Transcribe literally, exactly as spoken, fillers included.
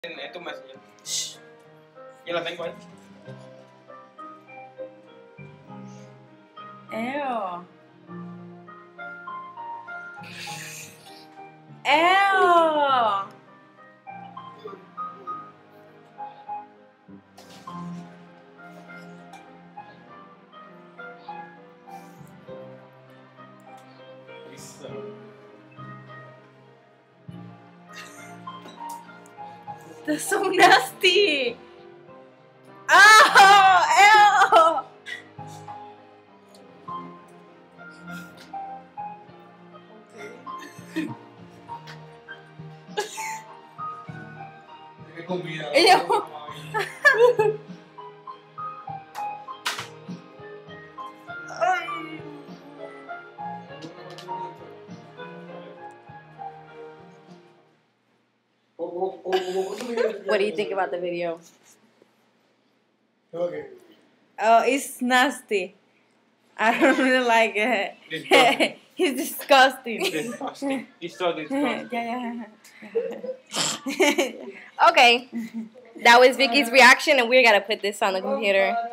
En, en tu messenger. Shh. Yo la tengo ahí. Ew. Ew. That's so nasty. Oh, ew. Ew. What do you think about the video? Okay. Oh, it's nasty. I don't really like it. Disgusting. He's disgusting. Disgusting. It's so disgusting. Yeah, Okay. That was Vicky's reaction, and we're gonna put this on the computer.